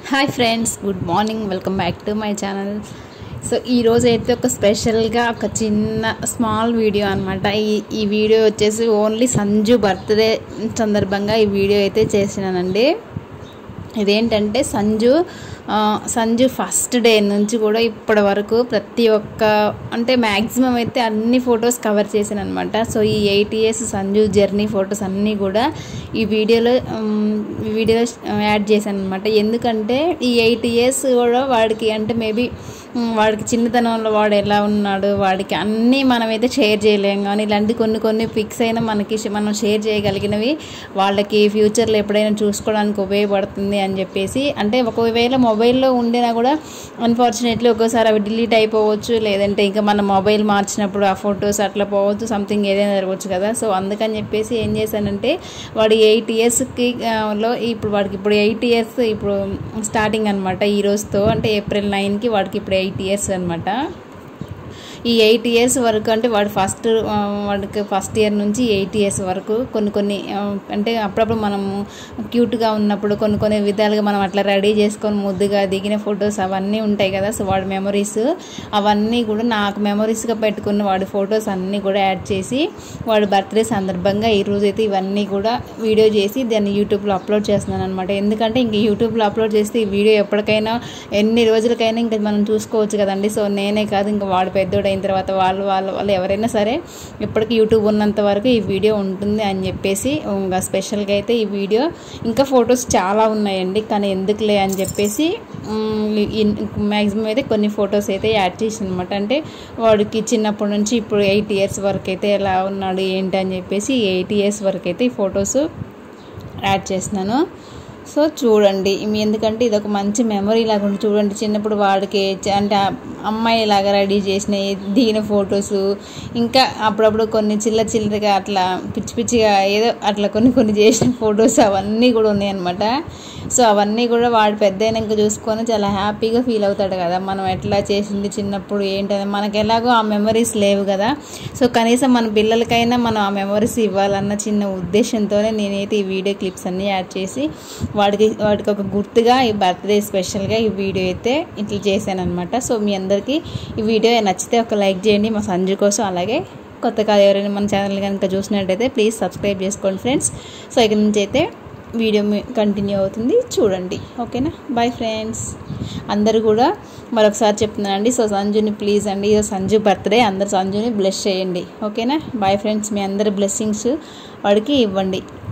Hi friends, good morning. Welcome back to my channel. So ఈరోజు అయితే ఒక స్పెషల్గా ఒక చిన్న స్మాల్ వీడియో అనమాట. ఈ వీడియో వచ్చేసి ఓన్లీ సంజు బర్త్డే సందర్భంగా ఈ వీడియో అయితే చేసినానండి. ఇదేంటంటే సంజు ఫస్ట్ డే నుంచి కూడా ఇప్పటి వరకు ప్రతి ఒక్క అంటే మ్యాక్సిమం అయితే అన్ని ఫొటోస్ కవర్ చేశాను అనమాట. సో ఈ 8 years సంజు జర్నీ ఫొటోస్ అన్నీ కూడా ఈ వీడియోలో యాడ్ చేశాను అనమాట. ఎందుకంటే ఈ 8 years కూడా వాడికి అంటే మేబీ వాడికి చిన్నతనంలో వాడు ఎలా ఉన్నాడు, వాడికి అన్నీ మనమైతే షేర్ చేయలేం. కానీ ఇలాంటి కొన్ని పిక్స్ అయినా మనం షేర్ చేయగలిగినవి వాళ్ళకి ఫ్యూచర్లో ఎప్పుడైనా చూసుకోవడానికి ఉపయోగపడుతుంది అని చెప్పేసి. అంటే ఒకవేళ మొబైల్లో ఉండినా కూడా అన్ఫార్చునేట్లీ ఒక్కోసారి అవి డిలీట్ అయిపోవచ్చు, లేదంటే ఇంకా మన మొబైల్ మార్చినప్పుడు ఆ ఫొటోస్ అట్లా పోవచ్చు, సంథింగ్ ఏదైనా జరగవచ్చు కదా. సో అందుకని చెప్పేసి ఏం చేశానంటే వాడి 8 yearsకి ఇప్పుడు వాడికి 8 years ఇప్పుడు స్టార్టింగ్ అనమాట. ఈ రోజుతో అంటే April 9కి వాడికి ఇప్పుడు 8 years అనమాట. ఈ 8 years వరకు అంటే వాడికి ఫస్ట్ ఇయర్ నుంచి 8 years వరకు కొన్ని అంటే అప్పుడప్పుడు మనము క్యూట్గా ఉన్నప్పుడు కొన్ని విధాలుగా మనం అట్లా రెడీ చేసుకొని ముద్దుగా దిగిన ఫొటోస్ అవన్నీ ఉంటాయి కదా. సో వాడి మెమరీస్ అవన్నీ కూడా నాకు మెమరీస్గా పెట్టుకున్న వాడి ఫొటోస్ అన్నీ కూడా యాడ్ చేసి వాడి బర్త్డే సందర్భంగా ఈరోజు అయితే ఇవన్నీ కూడా వీడియో చేసి దాన్ని యూట్యూబ్లో అప్లోడ్ చేస్తున్నాను అనమాట. ఎందుకంటే ఇంక యూట్యూబ్లో అప్లోడ్ చేస్తే ఈ వీడియో ఎప్పటికైనా ఎన్ని రోజులకైనా ఇంకా మనం చూసుకోవచ్చు కదండి. సో నేనే కాదు, ఇంకా వాడు పెద్దోడు అయిన తర్వాత వాళ్ళు ఎవరైనా సరే ఇప్పటికీ యూట్యూబ్ ఉన్నంత వరకు ఈ వీడియో ఉంటుంది అని చెప్పేసి ఇంకా స్పెషల్గా అయితే ఈ వీడియో. ఇంకా ఫొటోస్ చాలా ఉన్నాయండి, కానీ ఎందుకులే అని చెప్పేసి మ్యాక్సిమం అయితే కొన్ని ఫొటోస్ అయితే యాడ్ చేసాను అనమాట. అంటే వాడికి చిన్నప్పటి నుంచి ఇప్పుడు 8 years వరకు అయితే ఎలా ఉన్నాడు ఏంటి అని చెప్పేసి 8 years వరకు అయితే ఈ ఫొటోస్ యాడ్ చేస్తున్నాను. సో చూడండి, ఎందుకంటే ఇది ఒక మంచి మెమరీ లాగా ఉంటుంది. చూడండి, చిన్నప్పుడు వాడికి అంటే అమ్మాయి లాగా రెడీ చేసిన దిగిన ఫొటోస్, ఇంకా అప్పుడప్పుడు కొన్ని చిల్లరగా అట్లా పిచ్చిగా ఏదో అట్లా కొన్ని చేసిన ఫొటోస్ అవన్నీ కూడా ఉన్నాయన్నమాట. సో అవన్నీ కూడా వాడు పెద్ద అయినాక చూసుకొని చాలా హ్యాపీగా ఫీల్ అవుతాడు కదా, మనం ఎట్లా చేసింది చిన్నప్పుడు ఏంటని. మనకు ఎలాగో ఆ మెమరీస్ లేవు కదా. సో కనీసం మన పిల్లలకైనా మనం ఆ మెమరీస్ ఇవ్వాలన్న చిన్న ఉద్దేశంతోనే నేనైతే ఈ వీడియో క్లిప్స్ అన్నీ యాడ్ చేసి వాడికి ఒక గుర్తుగా ఈ బర్త్డే స్పెషల్గా ఈ వీడియో అయితే ఇట్లా చేశాను అనమాట. సో మీ అందరికీ ఈ వీడియో నచ్చితే ఒక లైక్ చేయండి మా సంజు కోసం. అలాగే కొత్తగా ఎవరైనా మన ఛానల్ కనుక చూసినట్టయితే ప్లీజ్ సబ్స్క్రైబ్ చేసుకోండి ఫ్రెండ్స్. సో ఇక్కడ నుంచి అయితే వీడియో కంటిన్యూ అవుతుంది, చూడండి. ఓకేనా, బాయ్ ఫ్రెండ్స్. అందరూ కూడా మరొకసారి చెప్తున్నానండి. సో సంజుని ప్లీజ్ అండి, సంజు బర్త్డే, అందరు సంజుని బ్లెస్ చేయండి. ఓకేనా, బాయ్ ఫ్రెండ్స్. మీ అందరి బ్లెస్సింగ్స్ వాడికి ఇవ్వండి.